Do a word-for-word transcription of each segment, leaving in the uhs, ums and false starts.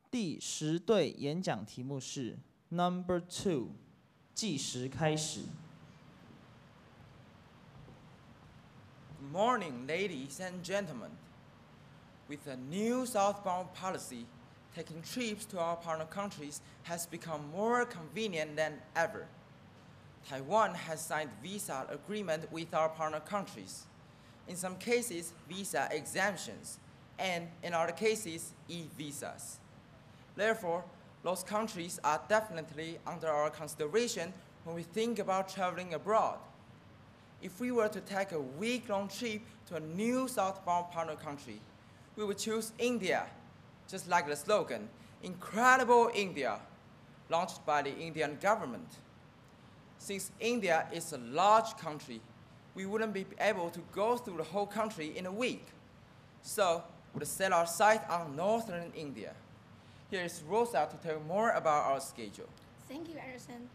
第十对演讲题目是 Number Two， 计时开始。 Good morning, ladies and gentlemen. With a new southbound policy, taking trips to our partner countries has become more convenient than ever. Taiwan has signed visa agreement with our partner countries. In some cases, visa exemptions, and in other cases, e-visas. Therefore, those countries are definitely under our consideration when we think about traveling abroad. If we were to take a week-long trip to a new southbound partner country, we would choose India, just like the slogan, Incredible India, launched by the Indian government. Since India is a large country, we wouldn't be able to go through the whole country in a week. So, we would set our sight on northern India. Here is Rosa to tell you more about our schedule. Thank you, Anderson.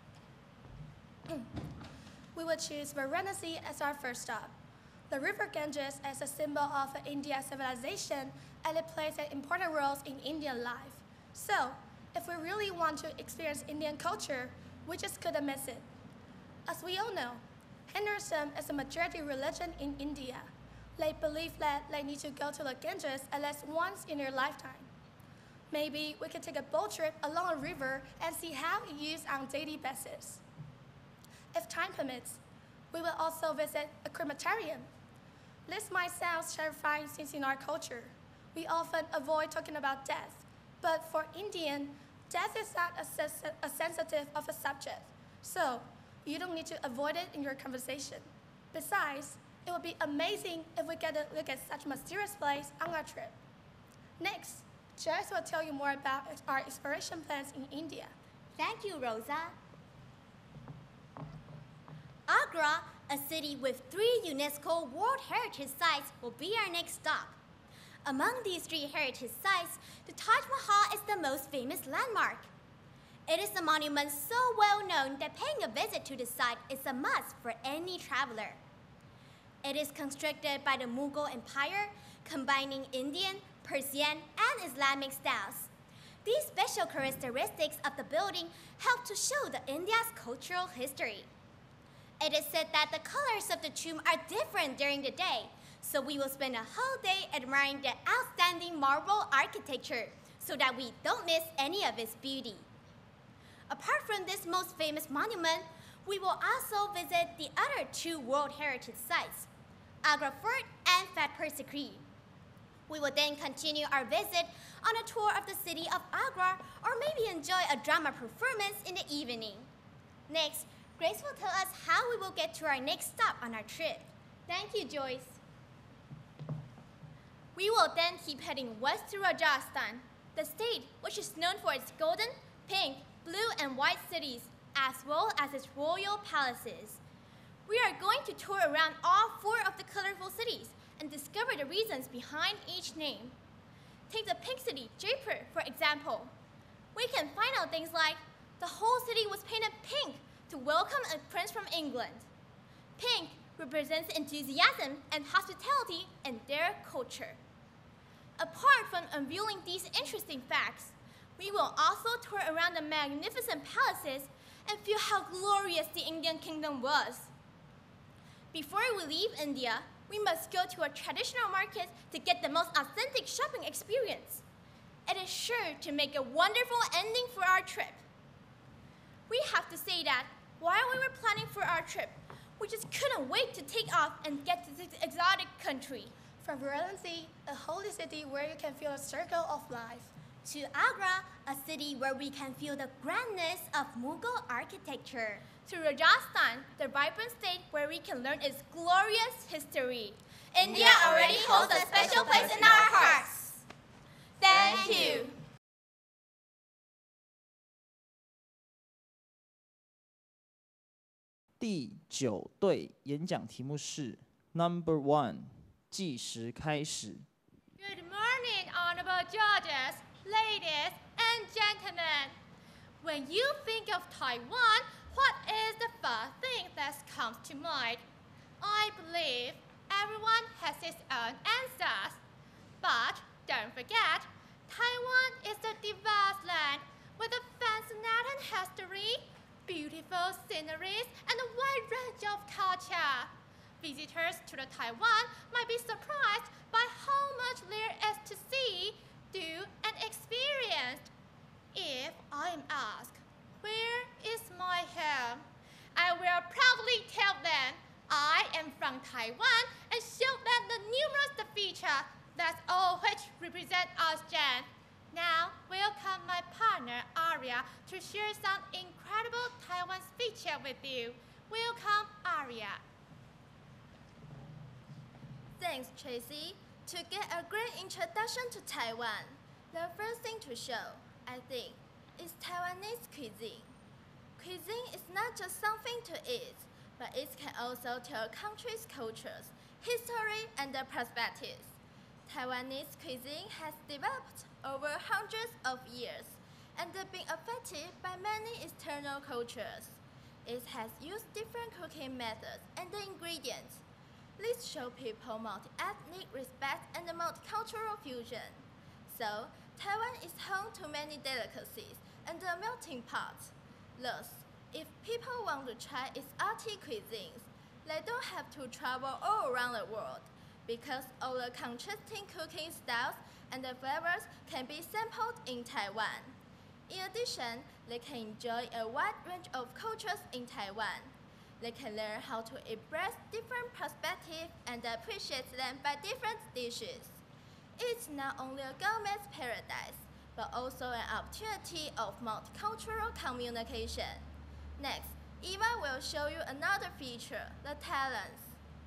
We will choose Varanasi as our first stop. The river Ganges is a symbol of Indian civilization, and it plays an important role in Indian life. So, if we really want to experience Indian culture, we just couldn't miss it. As we all know, Hinduism is a majority religion in India. They believe that they need to go to the Ganges at least once in their lifetime. Maybe we could take a boat trip along a river and see how it's used on a daily basis. If time permits, we will also visit a crematorium. This might sound terrifying since in our culture, we often avoid talking about death. But for Indian, death is not a, a sensitive of a subject. So you don't need to avoid it in your conversation. Besides, it would be amazing if we get to look at such a mysterious place on our trip. Next, Joyce will tell you more about our exploration plans in India. Thank you, Rosa. Agra, a city with three UNESCO World Heritage Sites, will be our next stop. Among these three heritage sites, the Taj Mahal is the most famous landmark. It is a monument so well known that paying a visit to the site is a must for any traveler. It is constructed by the Mughal Empire, combining Indian, Persian, and Islamic styles. These special characteristics of the building help to show the India's cultural history. It is said that the colors of the tomb are different during the day, so we will spend a whole day admiring the outstanding marble architecture so that we don't miss any of its beauty. Apart from this most famous monument, we will also visit the other two World Heritage Sites, Agra Fort and Fatehpur Sikri. We will then continue our visit on a tour of the city of Agra, or maybe enjoy a drama performance in the evening. Next, Grace will tell us how we will get to our next stop on our trip. Thank you, Joyce. We will then keep heading west to Rajasthan, the state which is known for its golden, pink, blue, and white cities, as well as its royal palaces. We are going to tour around all four of the colorful cities and discover the reasons behind each name. Take the pink city, Jaipur, for example. We can find out things like the whole city was painted pink to welcome a prince from England. Pink represents enthusiasm and hospitality in their culture. Apart from unveiling these interesting facts, we will also tour around the magnificent palaces and feel how glorious the Indian kingdom was. Before we leave India, we must go to a traditional market to get the most authentic shopping experience. It is sure to make a wonderful ending for our trip. We have to say that while we were planning for our trip, we just couldn't wait to take off and get to this exotic country. From Varanasi, a holy city where you can feel a circle of life, to Agra, a city where we can feel the grandness of Mughal architecture, to Rajasthan, the vibrant state where we can learn its glorious history. India already holds a special place in our hearts. Thank you. 第九对演讲题目是 Number One， 计时开始。 Good morning, honorable judges, ladies and gentlemen. When you think of Taiwan, what is the first thing that comes to mind? I believe everyone has its own answers. But don't forget, Taiwan is a diverse land with a fascinating history, beautiful sceneries, and a wide range of culture. Visitors to the Taiwan might be surprised by how much there is to see, do, and experience. If I am asked, where is my home? I will proudly tell them I am from Taiwan and show them the numerous features that all which represent our strength. Now, welcome my partner Aria to share some incredible Taiwan features with you. Welcome, Aria. Thanks, Tracy. To get a great introduction to Taiwan, the first thing to show, I think, is Taiwanese cuisine. Cuisine is not just something to eat, but it can also tell a country's cultures, history, and their perspectives. Taiwanese cuisine has developed over hundreds of years and been affected by many external cultures. It has used different cooking methods and ingredients. These show people multi-ethnic respect and multicultural fusion. So, Taiwan is home to many delicacies and a melting pot. Thus, if people want to try its arty cuisines, they don't have to travel all around the world, because all the contrasting cooking styles and the flavors can be sampled in Taiwan. In addition, they can enjoy a wide range of cultures in Taiwan. They can learn how to embrace different perspectives and appreciate them by different dishes. It's not only a gourmet's paradise, but also an opportunity of multicultural communication. Next, Eva will show you another feature, the talents.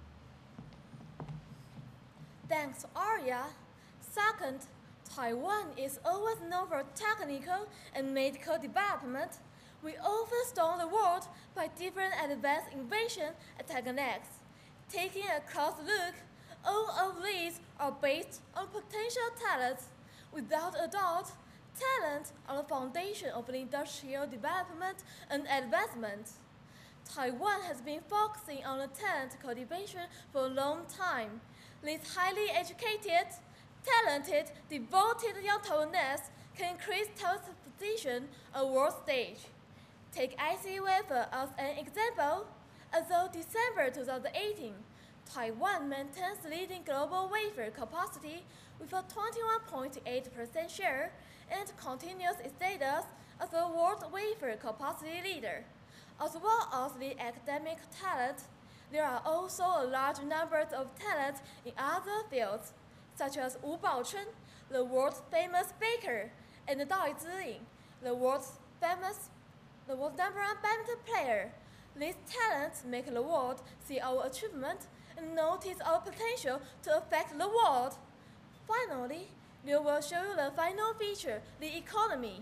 Thanks, Arya. Second, Taiwan is always known for technical and medical development. We often stone the world by different advanced innovations and techniques. Taking a close look, all of these are based on potential talents. Without a doubt, talent are the foundation of industrial development and advancement. Taiwan has been focusing on the talent cultivation for a long time. These highly educated, talented, devoted young Taiwanese can increase Taiwan's position on the world stage. Take I C Wafer as an example. As of December two thousand eighteen, Taiwan maintains leading global wafer capacity with a twenty-one point eight percent share and continues its status as a world wafer capacity leader. As well as the academic talent, there are also a large number of talents in other fields, such as Wu Baochun, the world's famous baker, and Dao Ziying, the world's famous, the world's number one badminton player. These talents make the world see our achievement and notice our potential to affect the world. Finally, Liu will show you the final feature, the economy.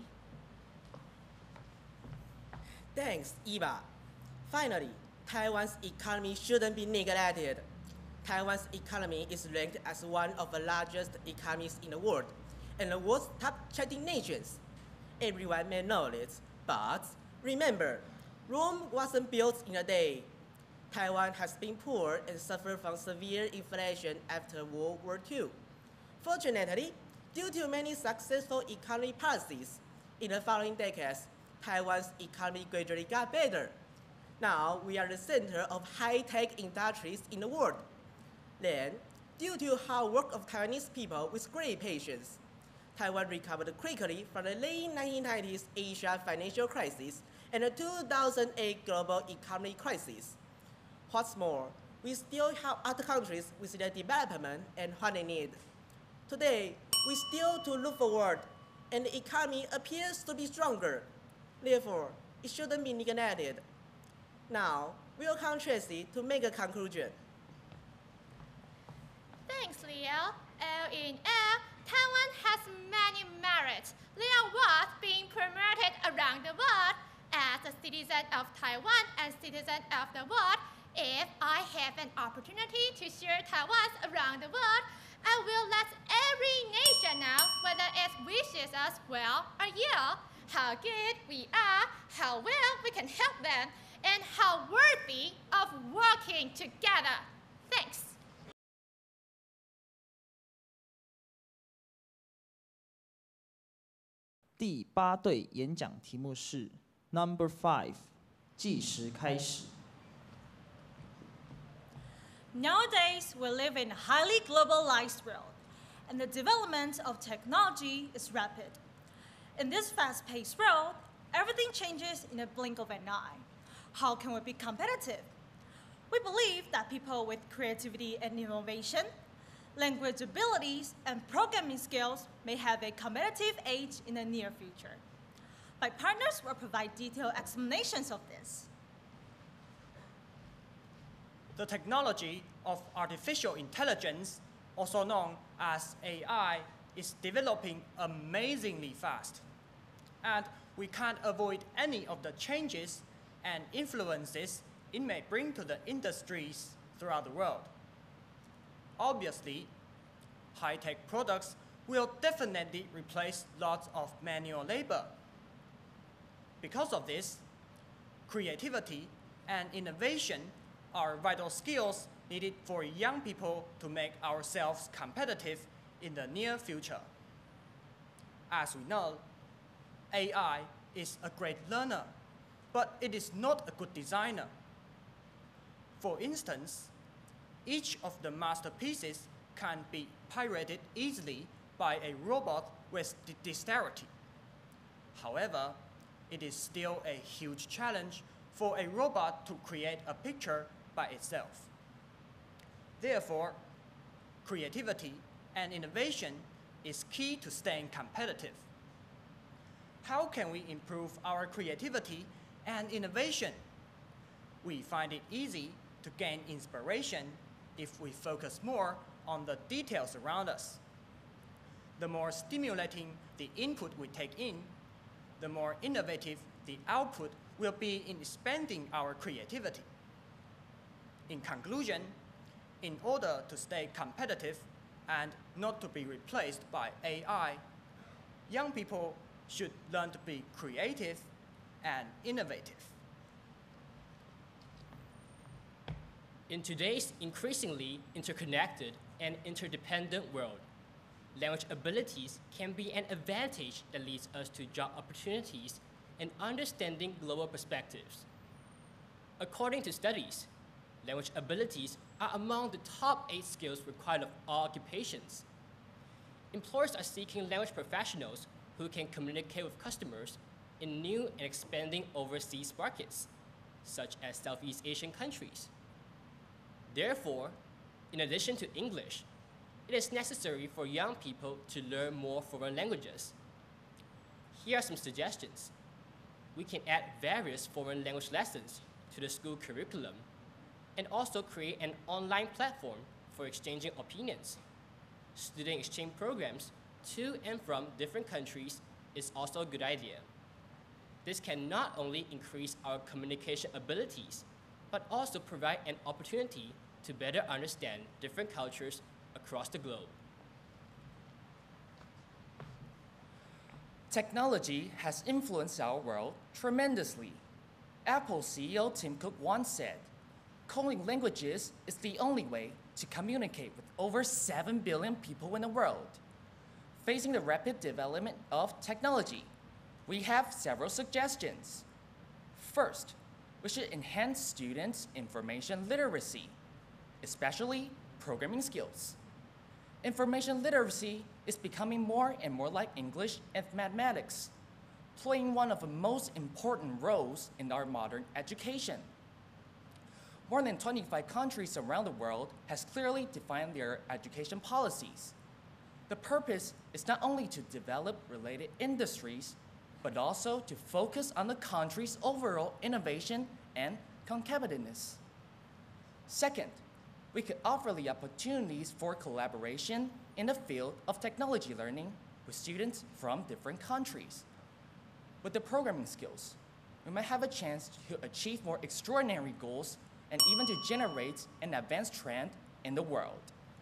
Thanks, Eva. Finally, Taiwan's economy shouldn't be neglected. Taiwan's economy is ranked as one of the largest economies in the world and the world's top trading nations. Everyone may know this, but remember, Rome wasn't built in a day. Taiwan has been poor and suffered from severe inflation after World War Two. Fortunately, due to many successful economic policies, in the following decades, Taiwan's economy gradually got better. Now, we are the center of high-tech industries in the world. Then, due to hard work of Taiwanese people with great patience, Taiwan recovered quickly from the late nineteen nineties Asia financial crisis and the two thousand eight global economic crisis. What's more, we still help other countries with their development and what they need. Today, we still to look forward, and the economy appears to be stronger. Therefore, it shouldn't be neglected. Now, welcome Tracy to make a conclusion. Thanks, Leo. All in all, Taiwan has many merits. They are worth being promoted around the world. As a citizen of Taiwan and citizen of the world, if I have an opportunity to share Taiwan around the world, I will let every nation know whether it wishes us well or ill, how good we are, how well we can help them, and how worthy of working together. Thanks. 第八对演讲题目是 Number Five， 计时开始。 Nowadays, we live in a highly globalized world, and the development of technology is rapid. In this fast-paced world, everything changes in a blink of an eye. How can we be competitive? We believe that people with creativity and innovation, language abilities, and programming skills may have a competitive edge in the near future. My partners will provide detailed explanations of this. The technology of artificial intelligence, also known as A I, is developing amazingly fast. And we can't avoid any of the changes and influences it may bring to the industries throughout the world. Obviously, high-tech products will definitely replace lots of manual labor. Because of this, creativity and innovation are vital skills needed for young people to make ourselves competitive in the near future. As we know, A I is a great learner, but it is not a good designer. For instance, each of the masterpieces can be pirated easily by a robot with dexterity. However, it is still a huge challenge for a robot to create a picture by itself. Therefore, creativity and innovation is key to staying competitive. How can we improve our creativity and innovation? We find it easy to gain inspiration if we focus more on the details around us. The more stimulating the input we take in, the more innovative the output will be in expanding our creativity. In conclusion, in order to stay competitive and not to be replaced by A I, young people should learn to be creative and innovative. In today's increasingly interconnected and interdependent world, language abilities can be an advantage that leads us to job opportunities and understanding global perspectives. According to studies, language abilities are among the top eight skills required of all occupations. Employers are seeking language professionals who can communicate with customers in new and expanding overseas markets, such as Southeast Asian countries. Therefore, in addition to English, it is necessary for young people to learn more foreign languages. Here are some suggestions. We can add various foreign language lessons to the school curriculum and also create an online platform for exchanging opinions. Student exchange programs to and from different countries is also a good idea. This can not only increase our communication abilities, but also provide an opportunity to better understand different cultures across the globe. Technology has influenced our world tremendously. Apple C E O Tim Cook once said, "Coding languages is the only way to communicate with over seven billion people in the world." Facing the rapid development of technology, we have several suggestions. First, we should enhance students' information literacy, especially programming skills. Information literacy is becoming more and more like English and mathematics, playing one of the most important roles in our modern education. More than twenty-five countries around the world has clearly defined their education policies. The purpose is not only to develop related industries, but also to focus on the country's overall innovation and competitiveness. Second, we could offer the opportunities for collaboration in the field of technology learning with students from different countries. With the programming skills, we might have a chance to achieve more extraordinary goals and even to generate an advanced trend in the world.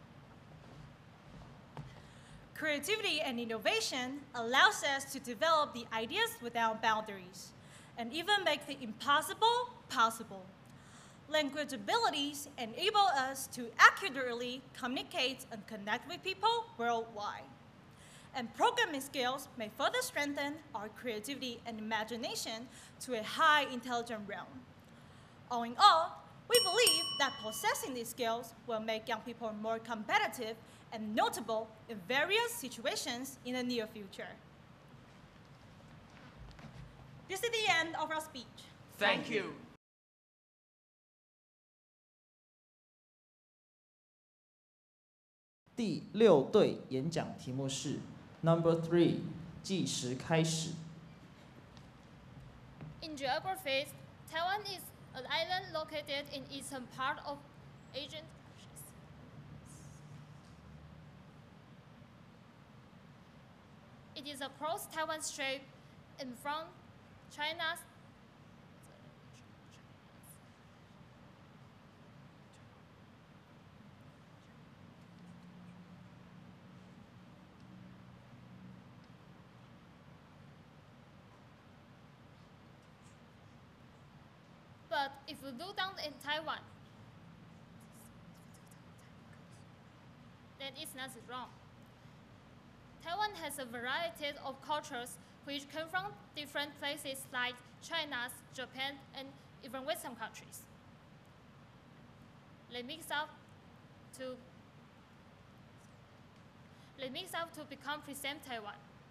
Creativity and innovation allows us to develop the ideas without boundaries and even make the impossible possible. Language abilities enable us to accurately communicate and connect with people worldwide. and programming skills may further strengthen our creativity and imagination to a high intelligent realm. All in all, we believe that possessing these skills will make young people more competitive and notable in various situations in the near future. This is the end of our speech. Thank you. 第六队演讲题目是 Number Three， 计时开始。 In geography, Taiwan is an island located in eastern part of Asian. It is across Taiwan Strait and from China's But if you look down in Taiwan, then it's not wrong. Taiwan has a variety of cultures which come from different places like China, Japan, and even Western countries. They mix up to they mix up to become present Taiwan.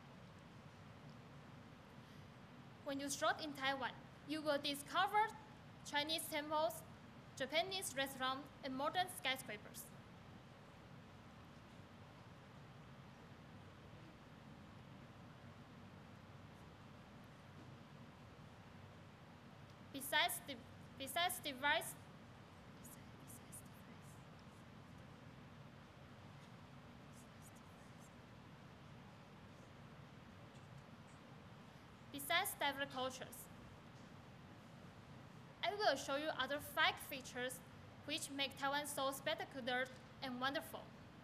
When you stroll in Taiwan, you will discover Chinese temples, Japanese restaurants, and modern skyscrapers. Besides the besides the rice, besides diverse cultures, I will show you other five features which make Taiwan so spectacular and wonderful.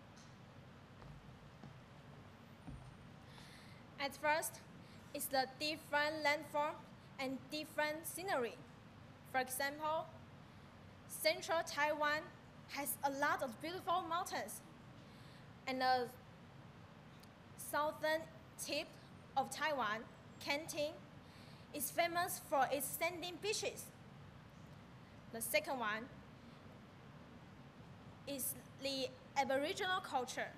At first, it's the different landform and different scenery. For example, central Taiwan has a lot of beautiful mountains, and the southern tip of Taiwan, Kenting, is famous for its sandy beaches. The second one is the Aboriginal culture.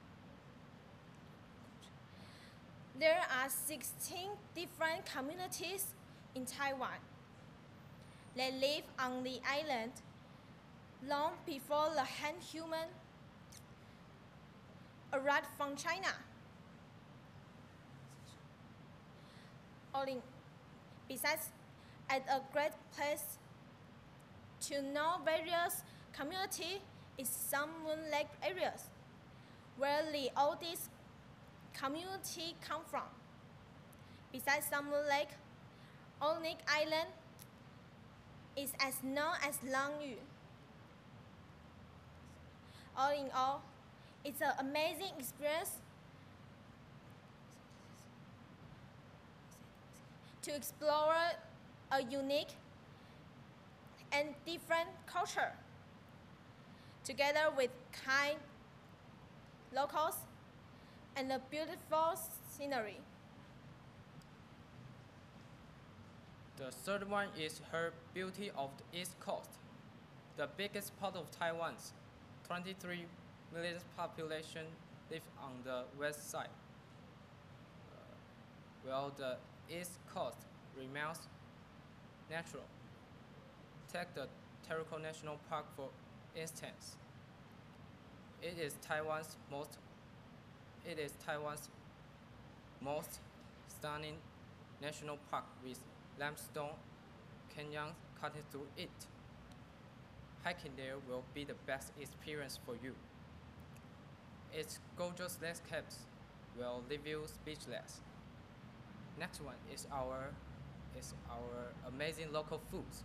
There are sixteen different communities in Taiwan. They live on the island long before the Han human arrived from China. All in, besides, at a great place to know various community is Sun Moon Lake areas, where the oldest community come from. Besides Sun Moon Lake, Onik Island is as known as Langyu. All in all, it's an amazing experience to explore a unique and different culture, together with kind locals and a beautiful scenery. The third one is her beauty of the East Coast. The biggest part of Taiwan's twenty-three million population live on the west side, uh, while the East Coast remains natural. Take the Terrical National Park for instance. It is Taiwan's most it is Taiwan's most stunning national park with limestone canyons cutting through it. Hiking there will be the best experience for you. Its gorgeous landscapes will leave you speechless. Next one is our is our amazing local foods.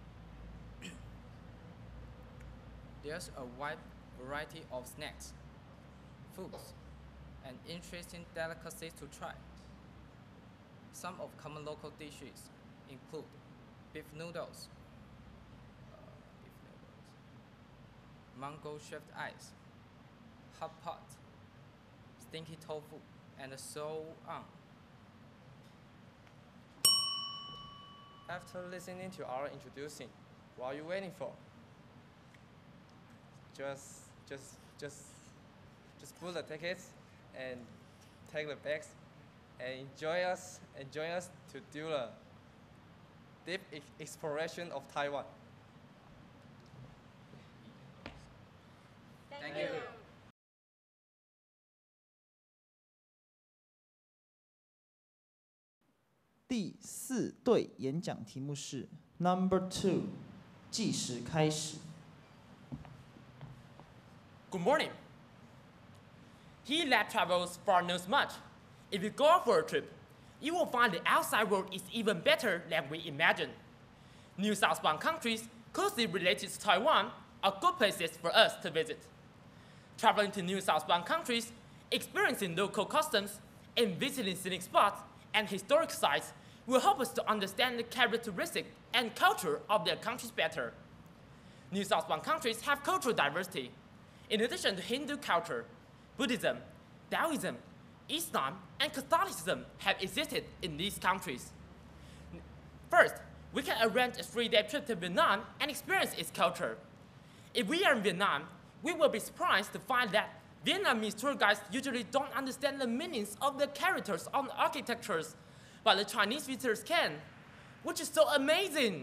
There's a wide variety of snacks, foods, and interesting delicacies to try. Some of common local dishes include beef noodles, uh, beef noodles, mango shaved ice, hot pot, stinky tofu, and so on. After listening to our introducing, what are you waiting for? Just, just, just, just book the tickets and take the bags and enjoy us, and join us to do a deep e- exploration of Taiwan. Thank, you. 第四对演讲题目是 Number Two， 计时开始。 Good morning. He that travels far knows much. If you go for a trip, you will find the outside world is even better than we imagined. New southbound countries closely related to Taiwan are good places for us to visit. Traveling to new southbound countries, experiencing local customs, and visiting scenic spots and historic sites will help us to understand the characteristics and culture of their countries better. New southbound countries have cultural diversity. In addition to Hindu culture, Buddhism, Taoism, Islam, and Catholicism have existed in these countries. First, we can arrange a three-day trip to Vietnam and experience its culture. If we are in Vietnam, we will be surprised to find that Vietnamese tour guides usually don't understand the meanings of the characters on the architectures, but the Chinese visitors can, which is so amazing.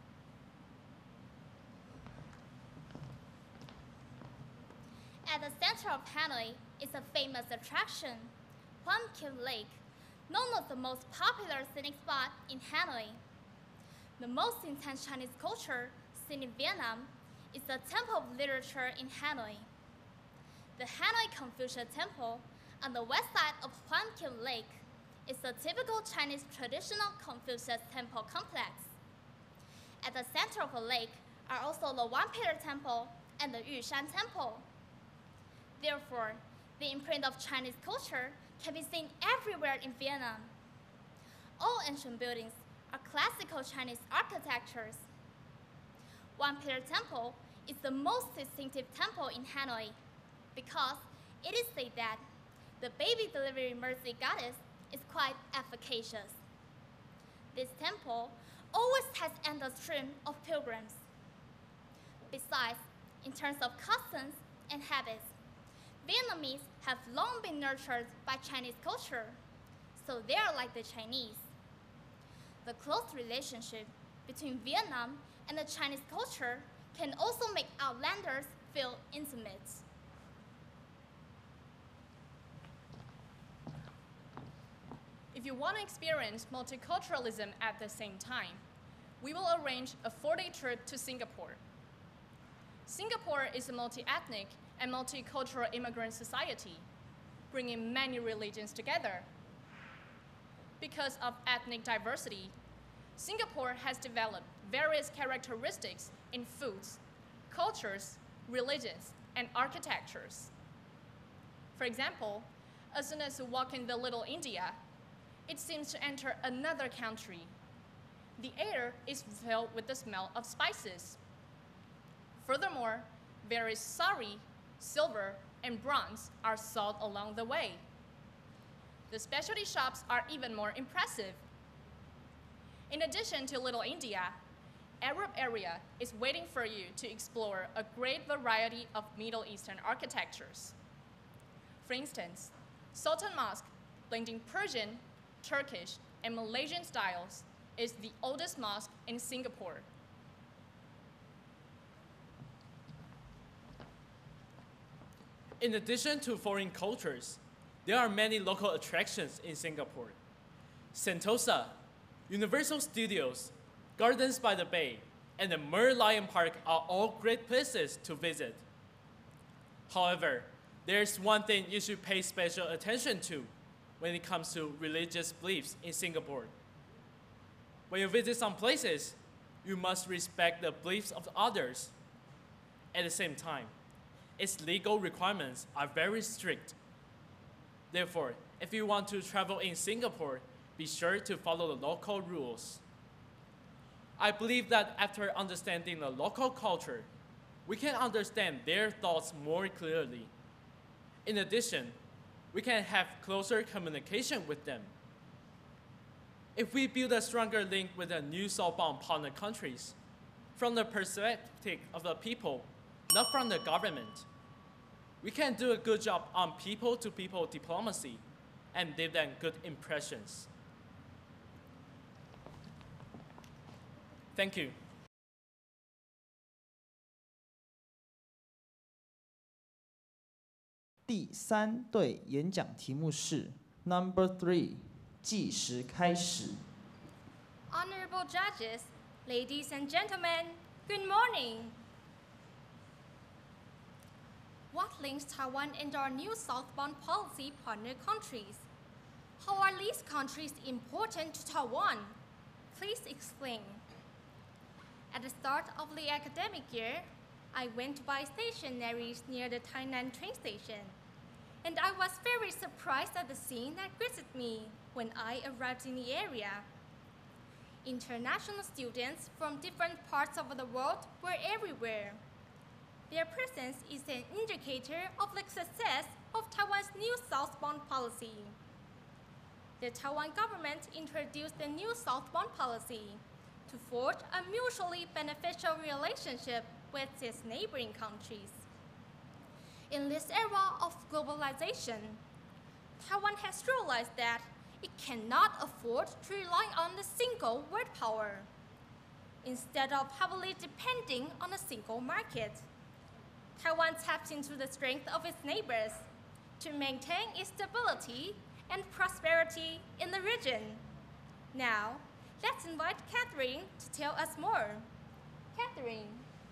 At the center of Hanoi is a famous attraction, Hua Kim Lake, known as the most popular scenic spot in Hanoi. The most intense Chinese culture seen in Vietnam is the Temple of Literature in Hanoi. The Hanoi Confucius Temple on the west side of Hua Kim Lake is a typical Chinese traditional Confucius temple complex. At the center of the lake are also the One Pillar Temple and the Yushan Temple. Therefore, the imprint of Chinese culture can be seen everywhere in Vietnam. All ancient buildings are classical Chinese architectures. One Pillar Temple is the most distinctive temple in Hanoi because it is said that the baby delivery mercy goddess is quite efficacious. This temple always has endless stream of pilgrims. Besides, in terms of customs and habits, Vietnamese have long been nurtured by Chinese culture, so they are like the Chinese. The close relationship between Vietnam and the Chinese culture can also make outlanders feel intimate. If you want to experience multiculturalism at the same time, we will arrange a four-day trip to Singapore. Singapore is a multi-ethnic and multicultural immigrant society, bringing many religions together. Because of ethnic diversity, Singapore has developed various characteristics in foods, cultures, religions, and architectures. For example, as soon as you walk in the Little India, it seems to enter another country. The air is filled with the smell of spices. Furthermore, various sari, silver, and bronze are sold along the way. The specialty shops are even more impressive. In addition to Little India, Arab area is waiting for you to explore a great variety of Middle Eastern architectures. For instance, Sultan Mosque, blending Persian, Turkish, and Malaysian styles, is the oldest mosque in Singapore. In addition to foreign cultures, there are many local attractions in Singapore. Sentosa, Universal Studios, Gardens by the Bay, and the Merlion Park are all great places to visit. However, there's one thing you should pay special attention to when it comes to religious beliefs in Singapore. When you visit some places, you must respect the beliefs of others. At the same time, its legal requirements are very strict. Therefore, if you want to travel in Singapore, be sure to follow the local rules. I believe that after understanding the local culture, we can understand their thoughts more clearly. In addition, we can have closer communication with them. If we build a stronger link with the new southbound partner countries, from the perspective of the people, not from the government, we can do a good job on people-to-people diplomacy and give them good impressions. Thank you. 第三对演讲题目是 Number three， 计时开始。 Honorable judges, ladies and gentlemen, good morning. What links Taiwan and our new southbound policy partner countries? How are these countries important to Taiwan? Please explain. At the start of the academic year, I went to buy stationeries near the Tainan train station, and I was very surprised at the scene that greeted me when I arrived in the area. International students from different parts of the world were everywhere. Their presence is an indicator of the success of Taiwan's new southbound policy. The Taiwan government introduced the new southbound policy to forge a mutually beneficial relationship with its neighboring countries. In this era of globalization, Taiwan has realized that it cannot afford to rely on the single word power, instead of heavily depending on a single market. Taiwan taps into the strength of its neighbors to maintain its stability and prosperity in the region. Now, let's invite Catherine to tell us more. Catherine.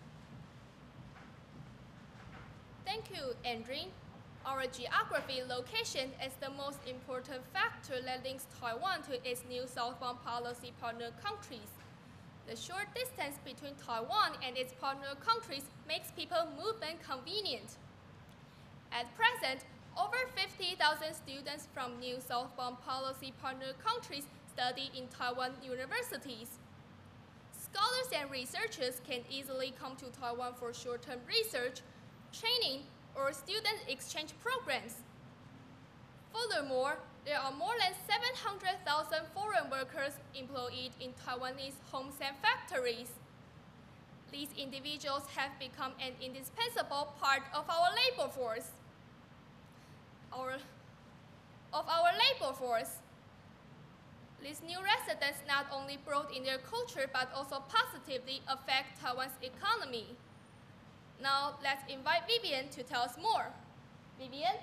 Thank you, Andrew. Our geography location is the most important factor that links Taiwan to its new southbound policy partner countries. The short distance between Taiwan and its partner countries makes people movement convenient. At present, over fifty thousand students from new southbound policy partner countries study in Taiwan universities. Scholars and researchers can easily come to Taiwan for short-term research, training, or student exchange programs. Furthermore, there are more than seven hundred thousand foreign workers employed in Taiwanese homes and factories. These individuals have become an indispensable part of our labor force. Our, of our labor force. These new residents not only brought in their culture but also positively affect Taiwan's economy. Now, let's invite Vivian to tell us more. Vivian?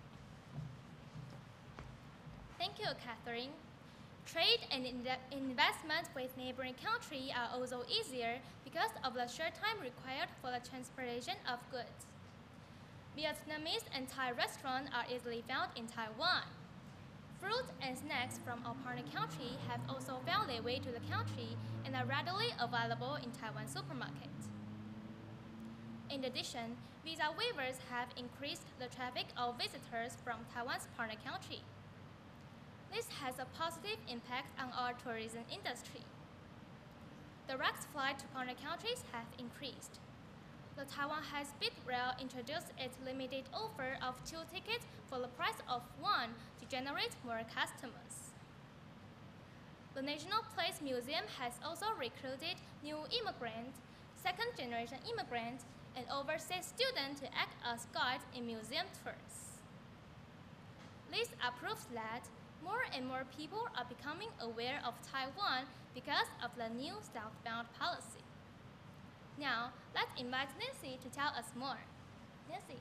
Thank you, Catherine. Trade and in investment with neighboring countries are also easier because of the short time required for the transportation of goods. Vietnamese and Thai restaurants are easily found in Taiwan. Fruit and snacks from our partner country have also found their way to the country and are readily available in Taiwan supermarkets. In addition, visa waivers have increased the traffic of visitors from Taiwan's partner country. This has a positive impact on our tourism industry. Direct flights to partner countries have increased. The Taiwan High-Speed Rail introduced its limited offer of two tickets for the price of one to generate more customers. The National Place Museum has also recruited new immigrants, second-generation immigrants, and overseas students to act as guides in museum tours. This proves that more and more people are becoming aware of Taiwan because of the new southbound policy. Now, let's invite Nancy to tell us more. Nancy.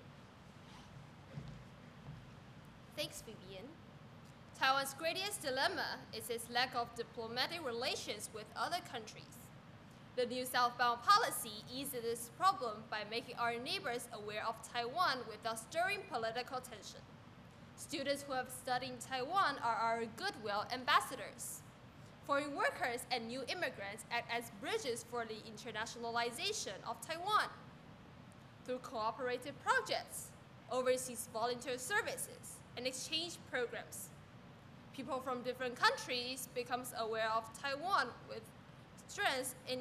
Thanks, Vivian. Taiwan's greatest dilemma is its lack of diplomatic relations with other countries. The new southbound policy eases this problem by making our neighbors aware of Taiwan without stirring political tension. Students who have studied in Taiwan are our goodwill ambassadors. Foreign workers and new immigrants act as bridges for the internationalization of Taiwan. Through cooperative projects, overseas volunteer services, and exchange programs, people from different countries become aware of Taiwan with strengths in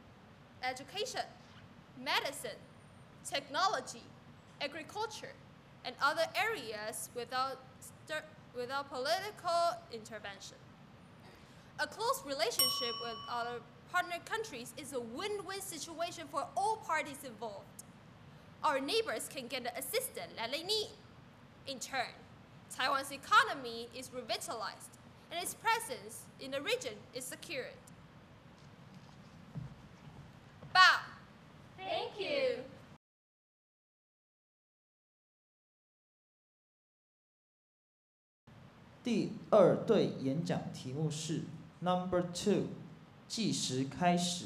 education, medicine, technology, agriculture, and other areas without, without political intervention. A close relationship with other partner countries is a win-win situation for all parties involved. Our neighbors can get the assistance that they need. In turn, Taiwan's economy is revitalized, and its presence in the region is secured. Bow. Thank you. 第二对演讲题目是 Number Two， 计时开始。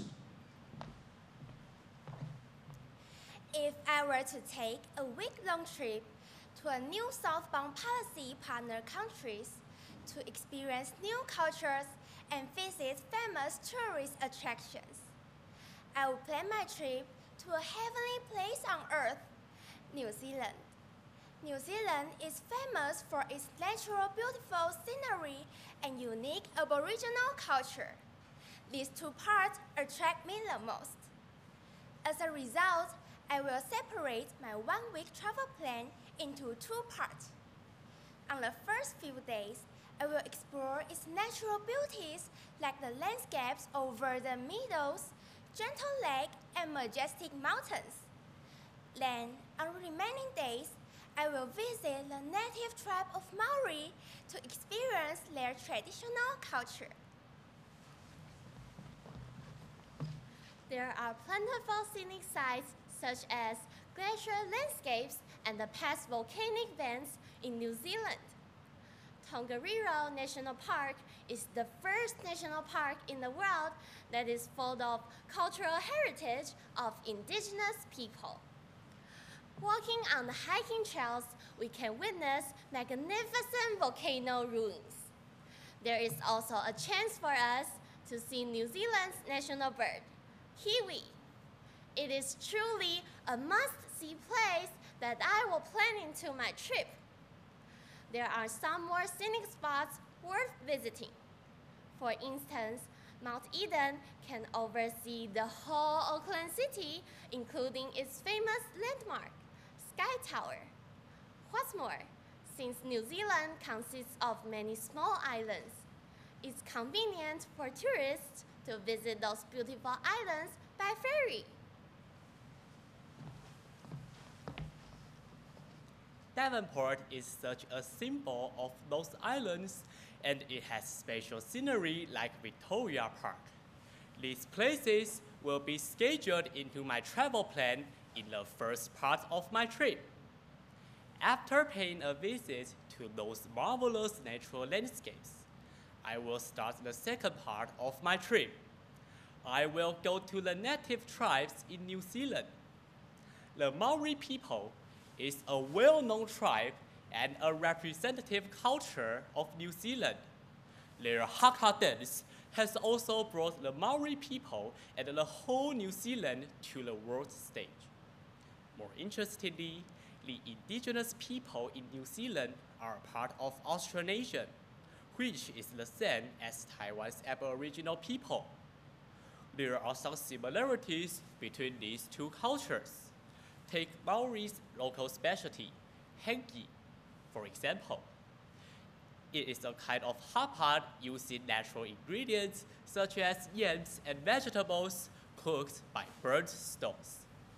If I were to take a week-long trip to a new southbound policy partner countries to experience new cultures and visit famous tourist attractions, I would plan my trip to a heavenly place on earth, New Zealand. New Zealand is famous for its natural beautiful scenery and unique Aboriginal culture. These two parts attract me the most. As a result, I will separate my one-week travel plan into two parts. On the first few days, I will explore its natural beauties like the landscapes over the meadows, gentle lake, and majestic mountains. Then, on the remaining days, I will visit the native tribe of Maori to experience their traditional culture. There are plentiful scenic sites such as glacier landscapes and the past volcanic vents in New Zealand. Tongariro National Park is the first national park in the world that is full of cultural heritage of indigenous people. Walking on the hiking trails, we can witness magnificent volcano ruins. There is also a chance for us to see New Zealand's national bird, kiwi. It is truly a must-see place that I will plan into my trip. There are some more scenic spots worth visiting. For instance, Mount Eden can oversee the whole Auckland city, including its famous landmark, Sky Tower. What's more, since New Zealand consists of many small islands, it's convenient for tourists to visit those beautiful islands by ferry. Devonport is such a symbol of those islands, and it has special scenery like Victoria Park. These places will be scheduled into my travel plan in the first part of my trip. After paying a visit to those marvelous natural landscapes, I will start the second part of my trip. I will go to the native tribes in New Zealand. The Maori people is a well-known tribe and a representative culture of New Zealand. Their haka dance has also brought the Maori people and the whole New Zealand to the world stage. More interestingly, the indigenous people in New Zealand are part of Austronesian, which is the same as Taiwan's Aboriginal people. There are some similarities between these two cultures. Take Maori's local specialty, hangi, for example. It is a kind of hot pot using natural ingredients such as yams and vegetables cooked by burnt stones.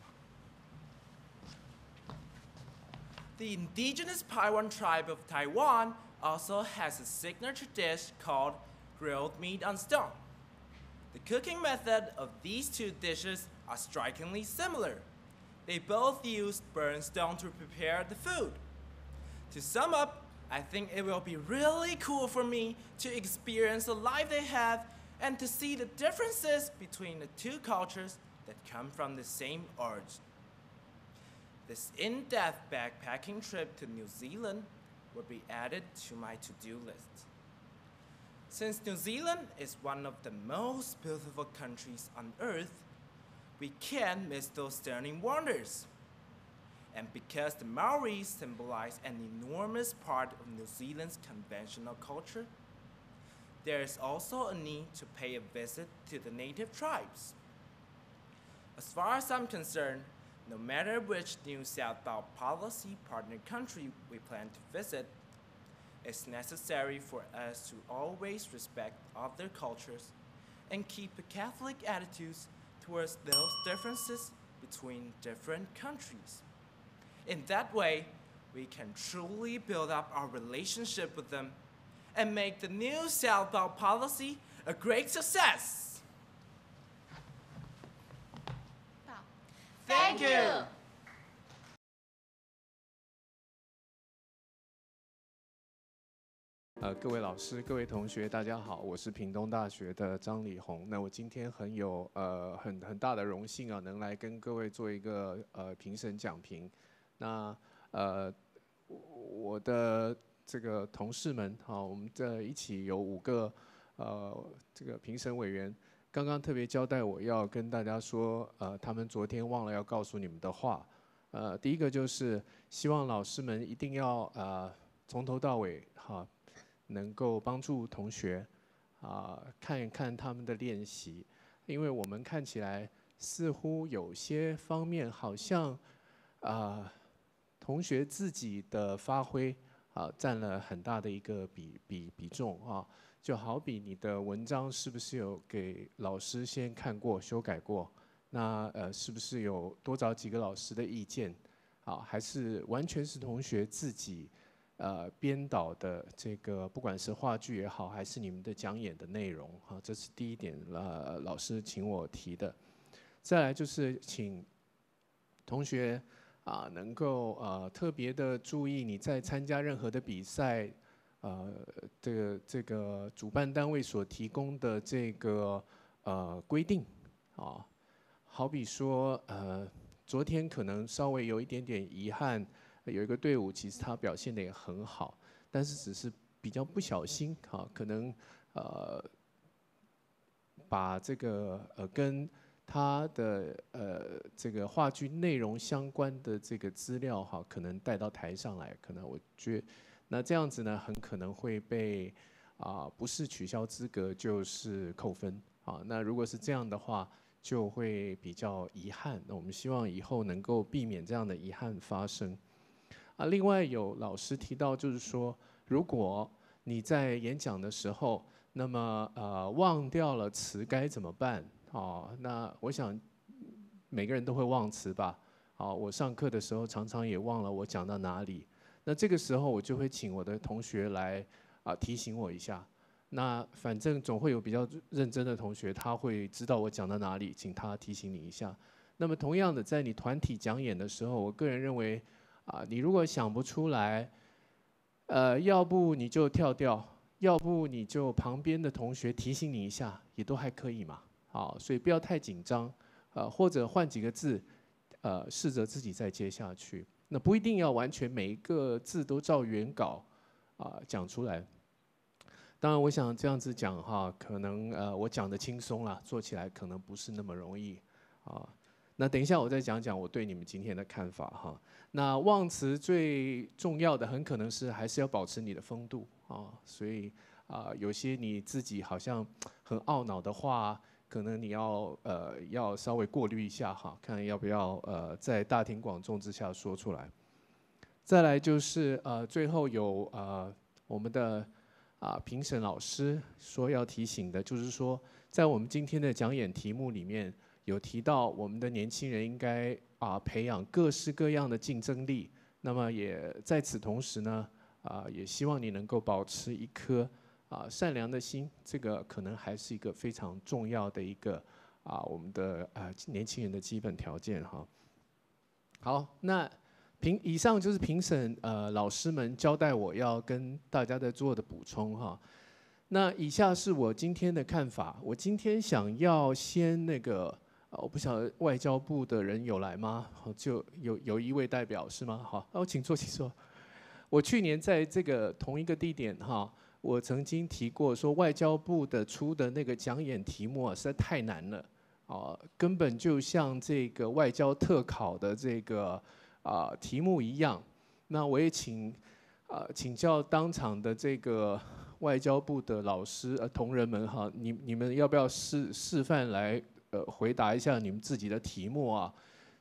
The indigenous Paiwan tribe of Taiwan also has a signature dish called grilled meat on stone. The cooking method of these two dishes are strikingly similar. They both use burnt stone to prepare the food. To sum up, I think it will be really cool for me to experience the life they have and to see the differences between the two cultures that come from the same origin. This in-depth backpacking trip to New Zealand will be added to my to-do list. Since New Zealand is one of the most beautiful countries on earth, we can't miss those stunning wonders. And because the Maoris symbolize an enormous part of New Zealand's conventional culture, there is also a need to pay a visit to the native tribes. As far as I'm concerned, No matter which new southbound policy partner country we plan to visit, it's necessary for us to always respect other cultures and keep Catholic attitudes towards those differences between different countries. In that way, we can truly build up our relationship with them and make the new southbound policy a great success. Thank you. 呃，各位老师、各位同学，大家好，我是屏东大学的张礼宏。那我今天很有呃很很大的荣幸啊，能来跟各位做一个呃评审讲评。那呃我的这个同事们，好，我们这一起有五个呃这个评审委员，刚刚特别交代我要跟大家说，呃，他们昨天忘了要告诉你们的话。呃，第一个就是希望老师们一定要呃从头到尾哈。能够帮助同学啊、呃、看一看他们的练习，因为我们看起来似乎有些方面好像啊、呃、同学自己的发挥啊占了很大的一个比比比重啊，就好比你的文章是不是有给老师先看过修改过，那呃是不是有多找几个老师的意见啊，还是完全是同学自己。呃，编导的这个不管是话剧也好，还是你们的讲演的内容，哈，这是第一点，呃，老师请我提的。再来就是请同学啊，能够呃特别的注意你在参加任何的比赛，呃，这个这个主办单位所提供的这个呃规定啊，好比说呃，昨天可能稍微有一点点遗憾。有一个队伍，其实他表现得也很好，但是只是比较不小心，哈，可能呃把这个呃跟他的呃这个话剧内容相关的这个资料，哈，可能带到台上来，可能我觉得那这样子呢，很可能会被啊、呃、不是取消资格就是扣分啊。那如果是这样的话，就会比较遗憾。那我们希望以后能够避免这样的遗憾发生。啊，另外有老师提到，就是说，如果你在演讲的时候，那么呃忘掉了词该怎么办？哦，那我想每个人都会忘词吧。好，我上课的时候常常也忘了我讲到哪里。那这个时候我就会请我的同学来啊提醒我一下。那反正总会有比较认真的同学，他会知道我讲到哪里，请他提醒你一下。那么同样的，在你团体讲演的时候，我个人认为。啊，你如果想不出来，呃，要不你就跳掉，要不你就旁边的同学提醒你一下，也都还可以嘛。好，所以不要太紧张，呃，或者换几个字，呃，试着自己再接下去。那不一定要完全每一个字都照原稿啊、呃、讲出来。当然，我想这样子讲哈，可能呃我讲得轻松啦，做起来可能不是那么容易啊。那等一下我再讲讲我对你们今天的看法哈。那忘词最重要的很可能是还是要保持你的风度啊，所以啊、呃、有些你自己好像很懊恼的话，可能你要呃要稍微过滤一下哈，看要不要呃在大庭广众之下说出来。再来就是呃最后有呃我们的啊评审老师说要提醒的，就是说在我们今天的讲演题目里面。有提到我们的年轻人应该啊培养各式各样的竞争力，那么也在此同时呢啊也希望你能够保持一颗啊善良的心，这个可能还是一个非常重要的一个啊我们的啊年轻人的基本条件哈。好，那评以上就是评审呃老师们交代我要跟大家在做的补充哈。那以下是我今天的看法，我今天想要先那个。我不晓得外交部的人有来吗？就有有一位代表是吗？好，那我请坐，请坐。我去年在这个同一个地点哈，我曾经提过说，外交部的出的那个讲演题目啊，实在太难了，啊，根本就像这个外交特考的这个啊题目一样。那我也请啊请教当场的这个外交部的老师呃同仁们哈，你你们要不要示示范来？呃，回答一下你们自己的题目啊，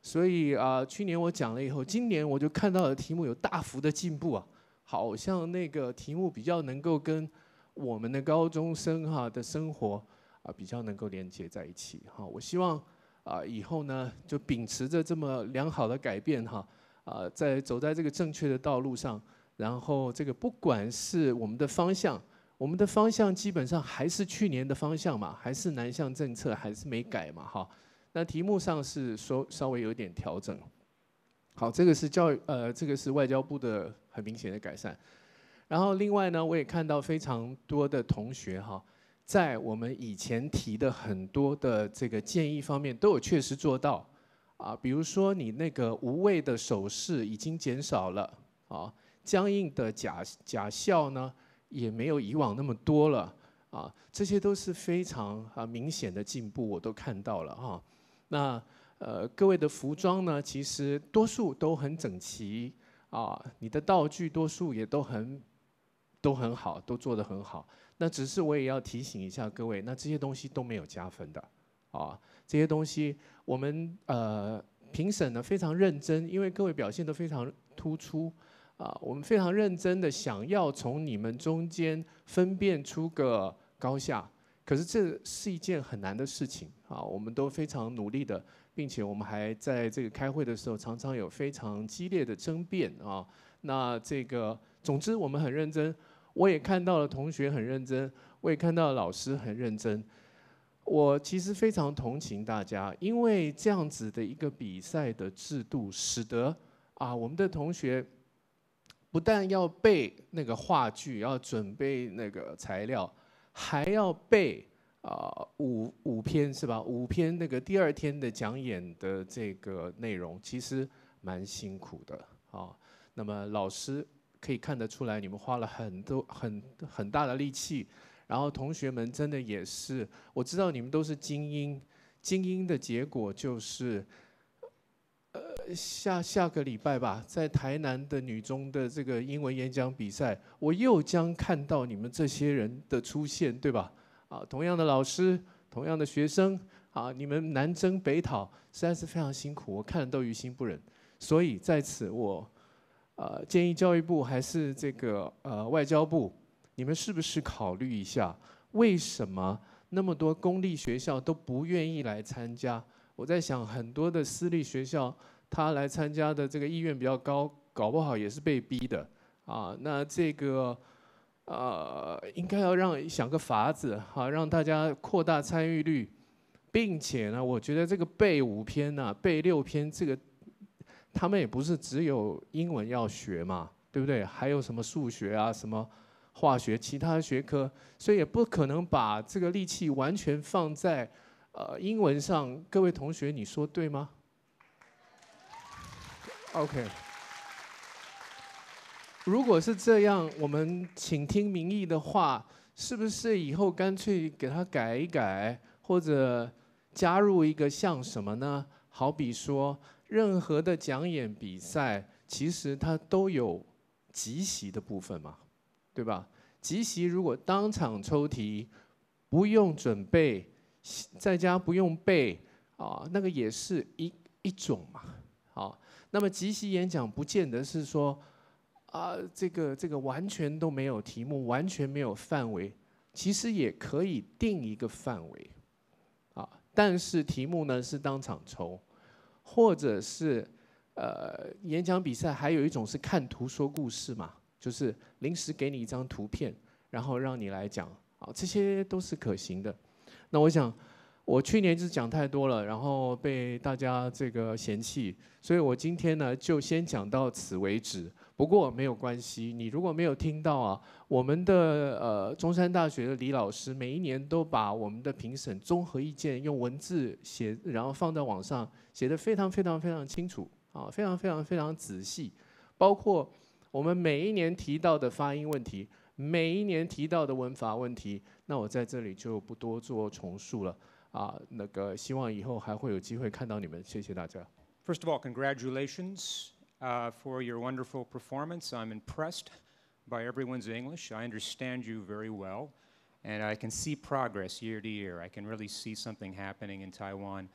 所以啊、呃，去年我讲了以后，今年我就看到的题目有大幅的进步啊，好像那个题目比较能够跟我们的高中生哈的生活啊比较能够连接在一起哈。我希望啊以后呢就秉持着这么良好的改变哈啊，在走在这个正确的道路上，然后这个不管是我们的方向，我们的方向基本上还是去年的方向嘛，还是南向政策还是没改嘛哈。那题目上是说稍微有点调整。好，这个是教育呃这个是外交部的很明显的改善。然后另外呢，我也看到非常多的同学哈，在我们以前提的很多的这个建议方面都有确实做到啊，比如说你那个无谓的手势已经减少了啊，僵硬的假假笑呢也没有以往那么多了啊，这些都是非常啊明显的进步，我都看到了哈。那呃各位的服装呢，其实多数都很整齐啊，你的道具多数也都很都很好，都做得很好。那只是我也要提醒一下各位，那这些东西都没有加分的啊，这些东西我们呃评审呢非常认真，因为各位表现得非常突出啊，我们非常认真的想要从你们中间分辨出个高下。可是这是一件很难的事情啊，我们都非常努力的，并且我们还在这个开会的时候常常有非常激烈的争辩啊。那这个总之我们很认真，我也看到了同学很认真，我也看到了老师很认真。我其实非常同情大家，因为这样子的一个比赛的制度，使得啊我们的同学不但要背那个话剧，要准备那个材料。还要背啊、呃、五五篇是吧？五篇那个第二天的讲演的这个内容，其实蛮辛苦的啊。那么老师可以看得出来，你们花了很多很很大的力气，然后同学们真的也是，我知道你们都是精英，精英的结果就是。呃，下下个礼拜吧，在台南的女中的这个英文演讲比赛，我又将看到你们这些人的出现，对吧？啊，同样的老师，同样的学生，啊，你们南征北讨，实在是非常辛苦，我看了都于心不忍。所以在此我，呃，建议教育部还是这个呃外交部，你们是不是考虑一下，为什么那么多公立学校都不愿意来参加？我在想，很多的私立学校，他来参加的这个意愿比较高，搞不好也是被逼的啊。那这个呃，应该要让想个法子哈、啊，让大家扩大参与率，并且呢，我觉得这个背五篇呐、啊，背六篇，这个他们也不是只有英文要学嘛，对不对？还有什么数学啊，什么化学，其他学科，所以也不可能把这个力气完全放在。呃，英文上，各位同学，你说对吗 ？OK。如果是这样，我们请听民意的话，是不是以后干脆给它改一改，或者加入一个像什么呢？好比说，任何的讲演比赛，其实它都有即席的部分嘛，对吧？即席如果当场抽题，不用准备。在家不用背啊，那个也是一一种嘛，好。那么即席演讲不见得是说啊，这个这个完全都没有题目，完全没有范围，其实也可以定一个范围，啊，但是题目呢是当场抽，或者是呃演讲比赛还有一种是看图说故事嘛，就是临时给你一张图片，然后让你来讲，啊，这些都是可行的。那我想，我去年就是讲太多了，然后被大家这个嫌弃，所以我今天呢就先讲到此为止。不过没有关系，你如果没有听到啊，我们的呃中山大学的李老师每一年都把我们的评审综合意见用文字写，然后放在网上，写得非常非常非常清楚啊，非常非常非常仔细，包括我们每一年提到的发音问题。每一年提到的文法问题，那我在这里就不多做重述了啊。那个希望以后还会有机会看到你们，谢谢大家。 First of all, congratulations uh, for your wonderful performance. I'm impressed by everyone's English. I understand you very well, and I can see progress year to year. I can really see something happening in Taiwan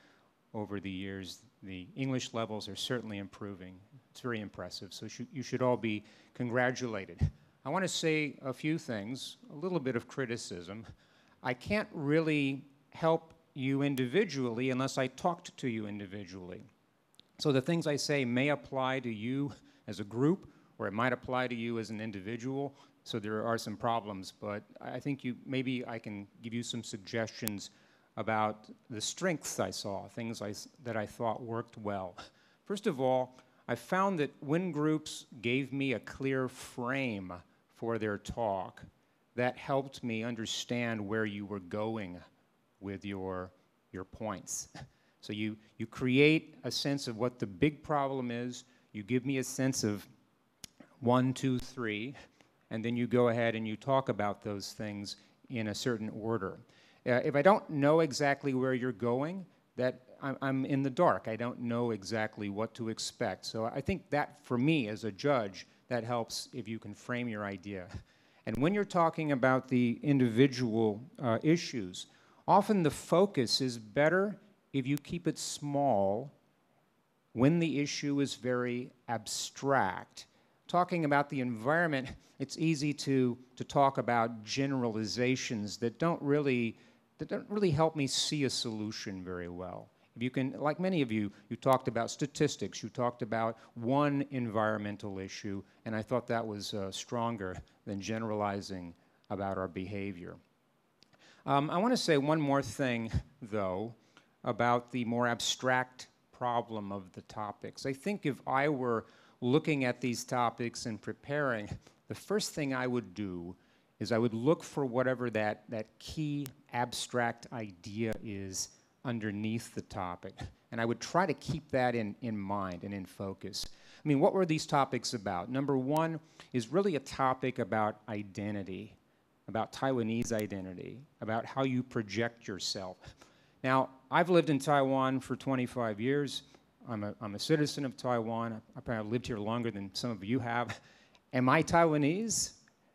over the years. The English levels are certainly improving. It's very impressive, so sh you should all be congratulated. I want to say a few things, a little bit of criticism. I can't really help you individually unless I talked to you individually. So the things I say may apply to you as a group, or it might apply to you as an individual, so there are some problems, but I think you, maybe I can give you some suggestions about the strengths I saw, things I, that I thought worked well. First of all, I found that when groups gave me a clear frame for their talk, that helped me understand where you were going with your, your points. So you, you create a sense of what the big problem is, you give me a sense of one, two, three, and then you go ahead and you talk about those things in a certain order. Uh, if I don't know exactly where you're going, that I'm, I'm in the dark. I don't know exactly what to expect. So I think that, for me as a judge, that helps if you can frame your idea. And when you're talking about the individual uh, issues, often the focus is better if you keep it small when the issue is very abstract. Talking about the environment, it's easy to, to talk about generalizations that don't really, that don't really help me see a solution very well. If you can, like many of you, you talked about statistics, you talked about one environmental issue, and I thought that was uh, stronger than generalizing about our behavior. Um, I want to say one more thing, though, about the more abstract problem of the topics. I think if I were looking at these topics and preparing, the first thing I would do is I would look for whatever that, that key abstract idea is underneath the topic. And I would try to keep that in, in mind and in focus. I mean, what were these topics about? Number one is really a topic about identity, about Taiwanese identity, about how you project yourself. Now, I've lived in Taiwan for twenty-five years. I'm a, I'm a citizen of Taiwan. I probably lived here longer than some of you have. Am I Taiwanese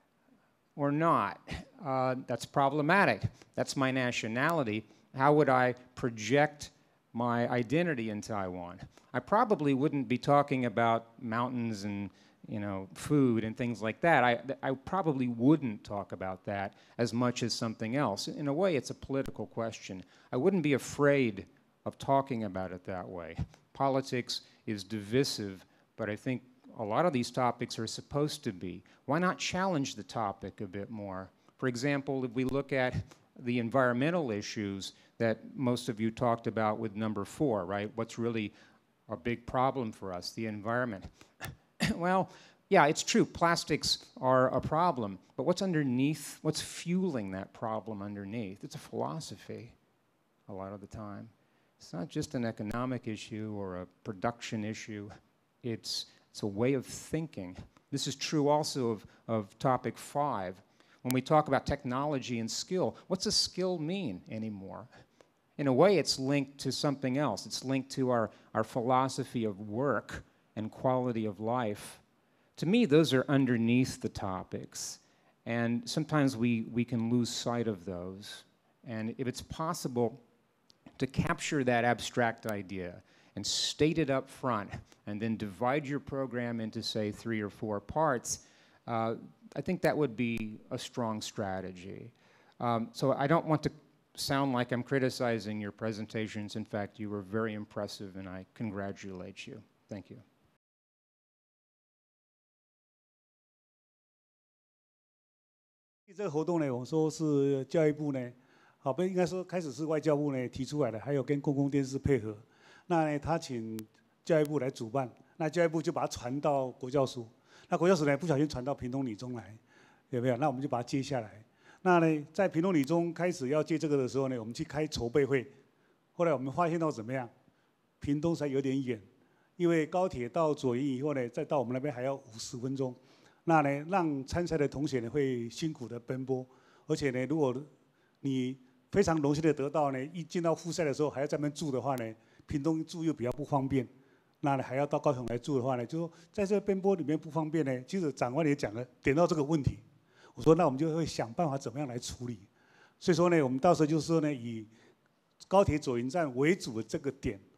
or not? Uh, that's problematic. That's my nationality. How would I project my identity in Taiwan? I probably wouldn't be talking about mountains and, you know, food and things like that. I, I probably wouldn't talk about that as much as something else. In a way, it's a political question. I wouldn't be afraid of talking about it that way. Politics is divisive, but I think a lot of these topics are supposed to be. Why not challenge the topic a bit more? For example, if we look at the environmental issues that most of you talked about with number four, right? What's really a big problem for us, the environment. Well, yeah, it's true, plastics are a problem, but what's underneath, what's fueling that problem underneath? It's a philosophy a lot of the time. It's not just an economic issue or a production issue. It's, it's a way of thinking. This is true also of, of topic five. When we talk about technology and skill, what's a skill mean anymore? In a way, it's linked to something else. It's linked to our, our philosophy of work and quality of life. To me, those are underneath the topics. And sometimes we, we can lose sight of those. And if it's possible to capture that abstract idea and state it up front and then divide your program into, say, three or four parts, uh, I think that would be a strong strategy. Um, so I don't want to sound like I'm criticizing your presentations. In fact, you were very impressive, and I congratulate you. Thank you. 这个活动呢，我说是教育部呢，好不应该说开始是外交部呢提出来的，还有跟公共电视配合。那呢，他请教育部来主办，那教育部就把它传到国教署，那国教署呢不小心传到屏东女中来，有没有？那我们就把它接下来。那呢，在屏东女中开始要接这个的时候呢，我们去开筹备会，后来我们发现到怎么样？屏东才有点远，因为高铁到左营以后呢，再到我们那边还要五十分钟。 那呢，让参赛的同学呢会辛苦的奔波，而且呢，如果你非常荣幸的得到呢，一进到复赛的时候还要在那边住的话呢，屏东住又比较不方便，那呢还要到高雄来住的话呢，就说在这奔波里面不方便呢。其实长官也讲了，点到这个问题，我说那我们就会想办法怎么样来处理。所以说呢，我们到时候就是说呢，以高铁左营站为主的这个点，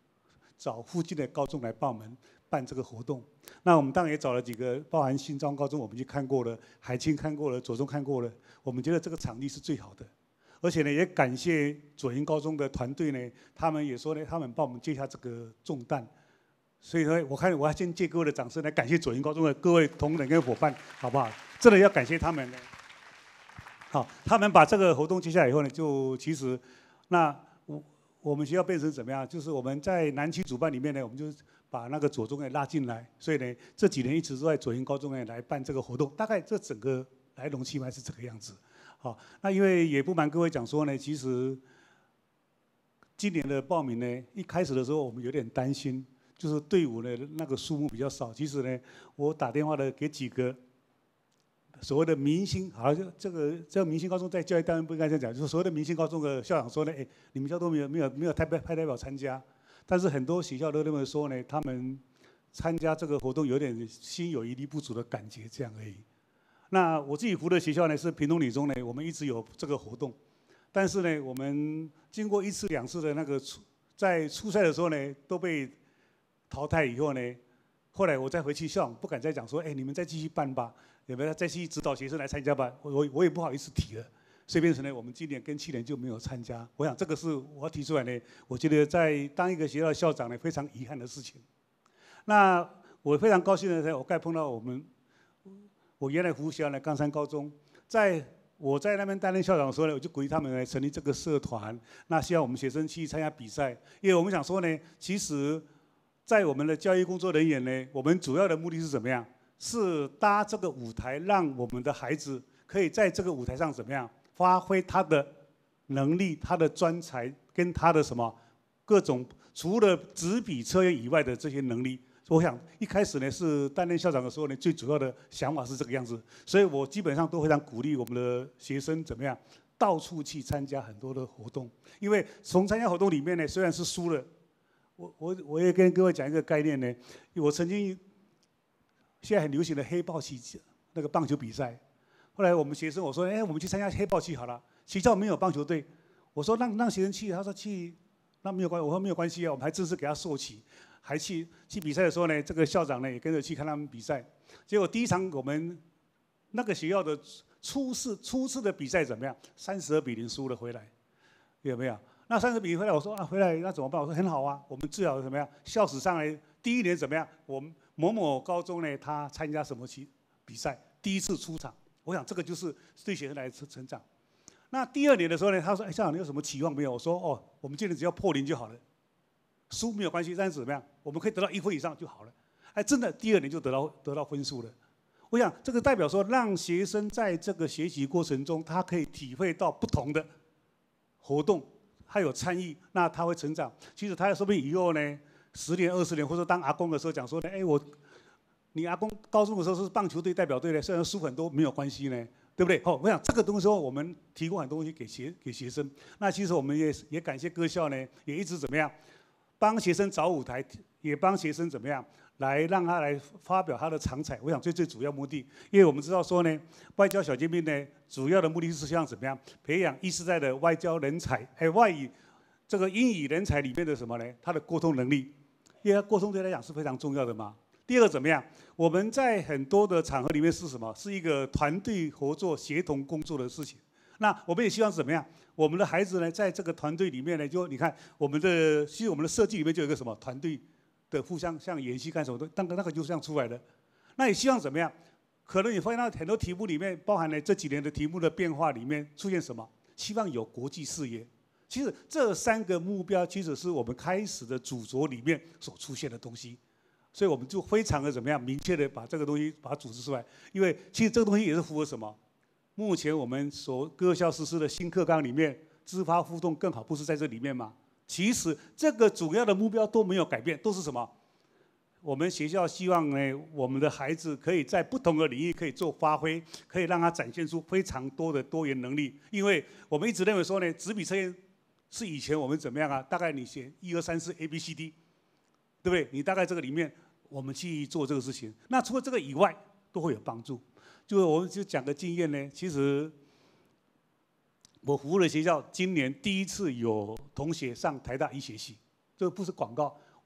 找附近的高中来报名办这个活动。那我们当然也找了几个，包含新庄高中我们去看过了，海清看过了，左中看过了，我们觉得这个场地是最好的。而且呢，也感谢左营高中的团队呢，他们也说呢，他们帮我们接下这个重担。所以说，我看我要先借各位的掌声来感谢左营高中的各位同仁跟伙伴，好不好？真的要感谢他们呢。好，他们把这个活动接下来以后呢，就其实，那我我们学校变成怎么样？就是我们在南区主办里面呢，我们就把那个左中也拉进来，所以呢，这几年一直都在左营高中呢来办这个活动。大概这整个来龙去脉是这个样子。好，那因为也不瞒各位讲说呢，其实今年的报名呢，一开始的时候我们有点担心，就是队伍的那个数目比较少。其实呢，我打电话的给几个所谓的明星，好像这个这个明星高中在教育单位不应该这样讲，就是所谓的明星高中的校长说呢，哎，你们校都没有没有没有派派派代表参加，但是很多学校都认为说呢，他们参加这个活动有点心有余力不足的感觉，这样而已。那我自己服的学校呢是屏东女中呢，我们一直有这个活动，但是呢，我们经过一次两次的那个初在初赛的时候呢，都被淘汰以后呢，后来我再回去，校长不敢再讲说，哎，你们再继续办吧，有没有再继续指导学生来参加吧？我我我也不好意思提了，所以变成呢，我们今年跟去年就没有参加。我想这个是我要提出来呢，我觉得在当一个学校的校长呢，非常遗憾的事情。那我非常高兴的是，我刚碰到我们。我原来服务学校呢，冈山高中，在我在那边担任校长的时候呢，我就鼓励他们来成立这个社团，那希望我们学生去参加比赛，因为我们想说呢，其实，在我们的教育工作人员呢，我们主要的目的是怎么样？是搭这个舞台，让我们的孩子可以在这个舞台上怎么样发挥他的能力、他的专才跟他的什么各种除了纸笔测验以外的这些能力。我想一开始呢是担任校长的时候呢，最主要的想法是这个样子，所以我基本上都非常鼓励我们的学生怎么样，到处去参加很多的活动，因为从参加活动里面呢，虽然是输了，我我我也跟各位讲一个概念呢，我曾经现在很流行的黑豹旗那个棒球比赛，后来我们学生我说，哎，我们去参加黑豹旗好了，学校没有棒球队，我说让让学生去，他说去，那没有关，我说没有关系啊，我们还正式给他授旗。还去去比赛的时候呢，这个校长呢也跟着去看他们比赛。结果第一场我们那个学校的初次初次的比赛怎么样？三十二比零输了回来，有没有？那三十比零回来，我说啊回来那怎么办？我说很好啊，我们最好怎么样？校史上来第一年怎么样？我们某某高中呢，他参加什么比比赛，第一次出场，我想这个就是对学生来成长。那第二年的时候呢，他说哎校长你有什么期望没有？我说哦，我们今年只要破零就好了。输没有关系，但是怎么样？我们可以得到一分以上就好了。哎，真的，第二年就得到得到分数了。我想这个代表说，让学生在这个学习过程中，他可以体会到不同的活动，他有参与，那他会成长。其实他说不定以后呢，十年、二十年，或者当阿公的时候讲说呢，哎，我你阿公高中的时候是棒球队代表队的，虽然输很多没有关系呢，对不对？好，我想这个东西我们提供很多东西给学给学生。那其实我们也也感谢各校呢，也一直怎么样？帮学生找舞台，也帮学生怎么样来让他来发表他的长才。我想最最主要目的，因为我们知道说呢，外交小尖兵呢，主要的目的是希望怎么样培养一世代的外交人才，还有外语这个英语人才里面的什么呢？他的沟通能力，因为沟通对他来讲是非常重要的嘛。第二个怎么样？我们在很多的场合里面是什么？是一个团队合作、协同工作的事情。那我们也希望怎么样？我们的孩子呢，在这个团队里面呢，就你看我们的，其实我们的设计里面就有一个什么团队的互相像演习干什么的，那个那个就是这样出来的。那也希望怎么样？可能你发现到很多题目里面包含了这几年的题目的变化里面出现什么？希望有国际视野。其实这三个目标其实是我们开始的主轴里面所出现的东西，所以我们就非常的怎么样明确的把这个东西把它组织出来。因为其实这个东西也是符合什么？目前我们所各校实施的新课纲里面，自发互动更好，不是在这里面吗？其实这个主要的目标都没有改变，都是什么？我们学校希望呢，我们的孩子可以在不同的领域可以做发挥，可以让他展现出非常多的多元能力。因为我们一直认为说呢，纸笔测验是以前我们怎么样啊？大概你写一二三四 A B C D， 对不对？你大概这个里面我们去做这个事情。那除了这个以外，都会有帮助。就我们就讲个经验呢，其实我服务的学校今年第一次有同学上台大医学系，这个不是广告。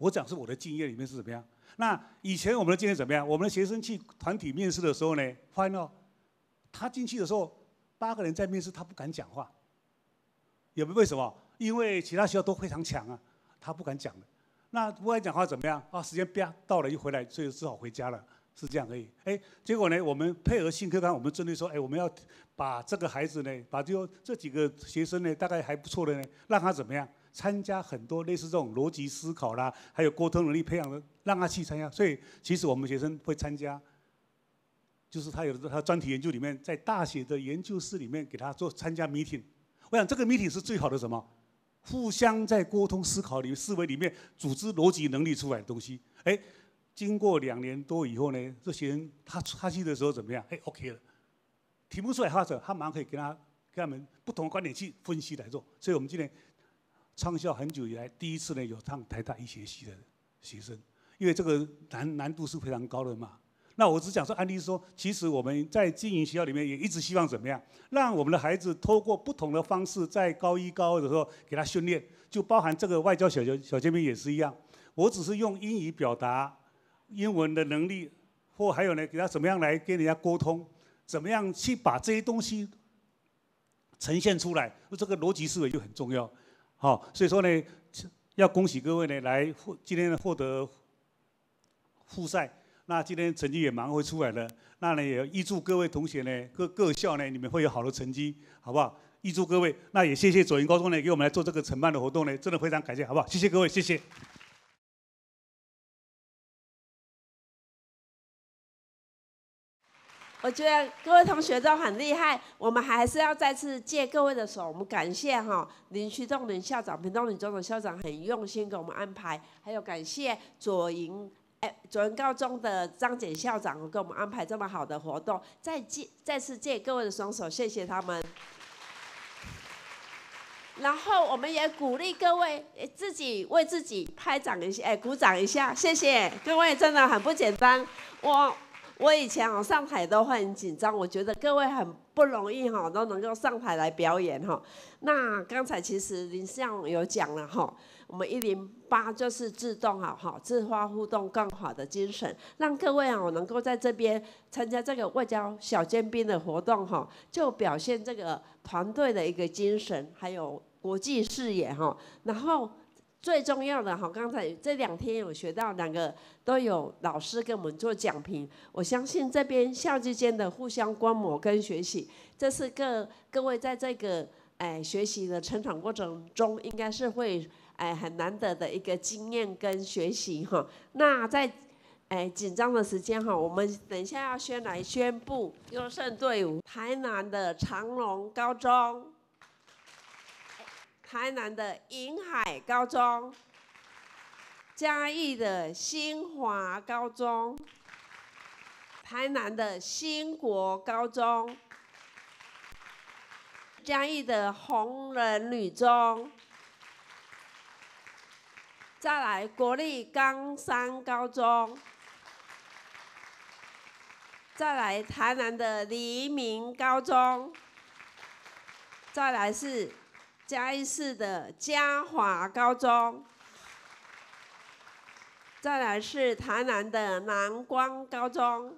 我讲是我的经验里面是怎么样。那以前我们的经验怎么样？我们的学生去团体面试的时候呢，发现到他进去的时候，八个人在面试，他不敢讲话。有没有为什么？因为其他学校都非常强啊，他不敢讲的。那不敢讲话怎么样？啊，时间啪到了，一回来，所以只好回家了。 是这样而已，哎，结果呢，我们配合新课纲，我们针对说，哎，我们要把这个孩子呢，把就这几个学生呢，大概还不错的呢，让他怎么样参加很多类似这种逻辑思考啦，还有沟通能力培养的，让他去参加。所以其实我们学生会参加，就是他有的他专题研究里面，在大学的研究室里面给他做参加 meeting。我想这个 meeting 是最好的什么？互相在沟通思考里思维里面组织逻辑能力出来的东西，哎。 经过两年多以后呢，这些人他他去的时候怎么样？哎 ，OK 了，题目出来或者他马上可以跟他跟他们不同的观点去分析来做。所以我们今年创校很久以来第一次呢有上台大医学系的学生，因为这个难难度是非常高的嘛。那我只讲说案例是说，其实我们在经营学校里面也一直希望怎么样，让我们的孩子透过不同的方式，在高一高二的时候给他训练，就包含这个外交小小小尖兵也是一样。我只是用英语表达。 英文的能力，或还有呢，给他怎么样来跟人家沟通，怎么样去把这些东西呈现出来，这个逻辑思维就很重要。好，所以说呢，要恭喜各位呢来获今天获得复赛，那今天成绩也马上会出来了，那呢也预祝各位同学呢各各校呢你们会有好的成绩，好不好？预祝各位，那也谢谢左营高中呢给我们来做这个承办的活动呢，真的非常感谢，好不好？谢谢各位，谢谢。 我觉得各位同学都很厉害，我们还是要再次借各位的手，我们感谢哈林区栋林校长、屏东女中的校长很用心给我们安排，还有感谢左营哎左营高中的张简校长给我们安排这么好的活动，再借再次借各位的双手，谢谢他们。然后我们也鼓励各位自己为自己拍掌一下，哎，鼓掌一下，谢谢各位，真的很不简单，我。 我以前哦上台都会很紧张，我觉得各位很不容易哈，都能够上台来表演哈。那刚才其实林校长有讲了哈，我们一零八就是自动好哈，自发互动更好的精神，让各位哦能够在这边参加这个外交小尖兵的活动哈，就表现这个团队的一个精神，还有国际视野哈，然后。 最重要的哈，刚才这两天有学到两个都有老师给我们做讲评，我相信这边校之间的互相观摩跟学习，这是各各位在这个哎学习的成长过程中，应该是会哎很难得的一个经验跟学习哈。那在哎紧张的时间哈，我们等一下要先来宣布优胜队伍，台南的长隆高中。 台南的银海高中，嘉义的新华高中，台南的新国高中，嘉义的红人女中，再来国立冈山高中，再来台南的黎明高中，再来是。 嘉义市的嘉华高中，再来是台南的南光高中，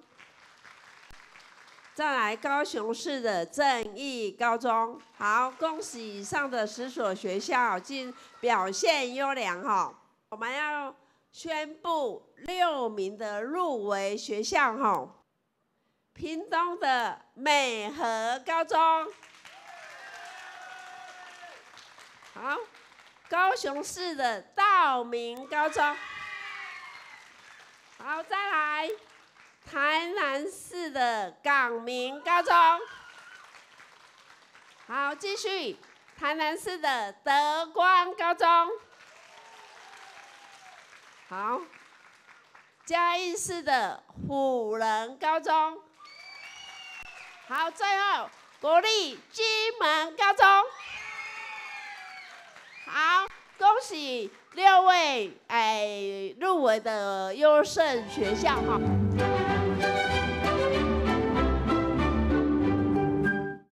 再来高雄市的正义高中。好，恭喜以上的十所学校今表现优良哈。我们要宣布六名的入围学校哈，屏东的美和高中。 好，高雄市的道明高中。好，再来，台南市的港明高中。好，继续，台南市的德光高中。好，嘉义市的辅仁高中。好，最后国立金门高中。 好，恭喜六位哎入围的优胜学校哈。